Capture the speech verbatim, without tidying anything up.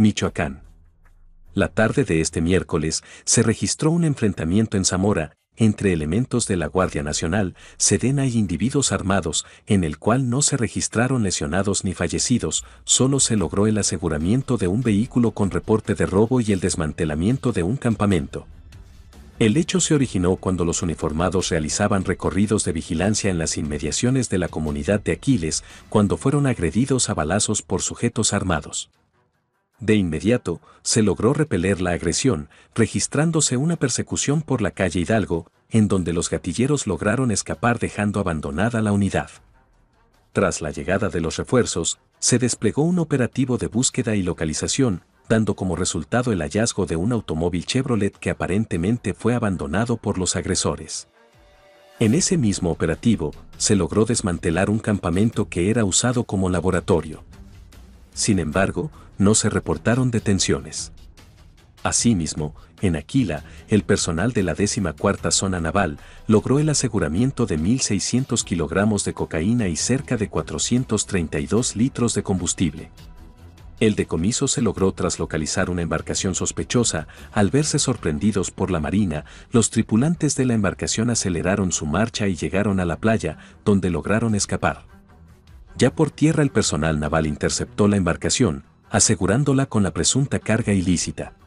Michoacán. La tarde de este miércoles se registró un enfrentamiento en Zamora entre elementos de la Guardia Nacional, Sedena y individuos armados, en el cual no se registraron lesionados ni fallecidos, solo se logró el aseguramiento de un vehículo con reporte de robo y el desmantelamiento de un campamento. El hecho se originó cuando los uniformados realizaban recorridos de vigilancia en las inmediaciones de la comunidad de Aquiles, cuando fueron agredidos a balazos por sujetos armados. De inmediato, se logró repeler la agresión, registrándose una persecución por la calle Hidalgo, en donde los gatilleros lograron escapar dejando abandonada la unidad. Tras la llegada de los refuerzos, se desplegó un operativo de búsqueda y localización, dando como resultado el hallazgo de un automóvil Chevrolet que aparentemente fue abandonado por los agresores. En ese mismo operativo, se logró desmantelar un campamento que era usado como laboratorio. Sin embargo, no se reportaron detenciones. Asimismo, en Aquila, el personal de la décima cuarta Zona Naval logró el aseguramiento de mil seiscientos kilogramos de cocaína y cerca de cuatrocientos treinta y dos litros de combustible. El decomiso se logró tras localizar una embarcación sospechosa. Al verse sorprendidos por la Marina, los tripulantes de la embarcación aceleraron su marcha y llegaron a la playa, donde lograron escapar. Ya por tierra el personal naval interceptó la embarcación, asegurándola con la presunta carga ilícita.